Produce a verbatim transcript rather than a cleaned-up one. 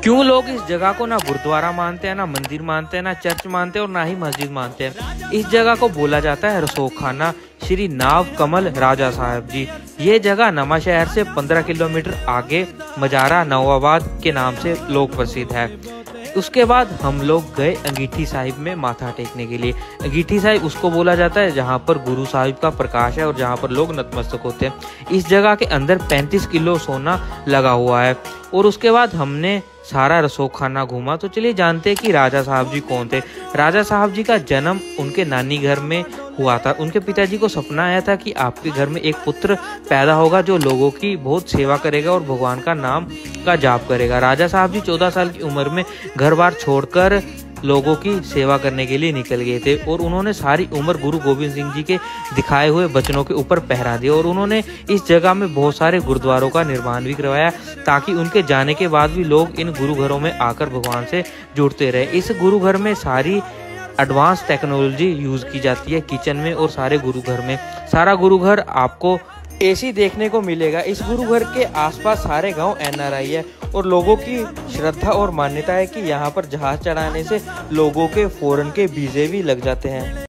क्यों लोग इस जगह को ना गुरुद्वारा मानते हैं, ना मंदिर मानते हैं, ना चर्च मानते हैं और ना ही मस्जिद मानते हैं। इस जगह को बोला जाता है रसोखाना श्री नाव कमल राजा साहब जी। ये जगह नमा शहर से पंद्रह किलोमीटर आगे मजारा नवाबाद के नाम से लोग प्रसिद्ध है। उसके बाद हम लोग गए अंगीठी साहिब में माथा टेकने के लिए। अंगीठी साहिब उसको बोला जाता है जहाँ पर गुरु साहिब का प्रकाश है और जहाँ पर लोग नतमस्तक होते हैं। इस जगह के अंदर पैंतीस किलो सोना लगा हुआ है। और उसके बाद हमने सारा रसोखाना घूमा। तो चलिए जानते हैं कि राजा साहब जी कौन थे। राजा साहब जी का जन्म उनके नानी घर में हुआ था। उनके पिताजी को सपना आया था कि आपके घर में एक पुत्र पैदा होगा जो लोगों की बहुत सेवा करेगा और भगवान का नाम का जाप करेगा। राजा साहब जी चौदह साल की उम्र में घर बार छोड़कर लोगों की सेवा करने के लिए निकल गए थे और उन्होंने सारी उम्र गुरु गोविंद सिंह जी के दिखाए हुए वचनों के ऊपर पहरा दिया। और उन्होंने इस जगह में बहुत सारे गुरुद्वारों का निर्माण भी करवाया ताकि उनके जाने के बाद भी लोग इन गुरु घरों में आकर भगवान से जुड़ते रहे। इस गुरु घर में सारी एडवांस टेक्नोलॉजी यूज की जाती है किचन में और सारे गुरु घर में। सारा गुरु घर आपको एसी देखने को मिलेगा। इस गुरु घर के आसपास सारे गांव एन आर आई है और लोगों की श्रद्धा और मान्यता है कि यहाँ पर जहाज चढ़ाने से लोगों के फॉरेन के वीजे भी लग जाते हैं।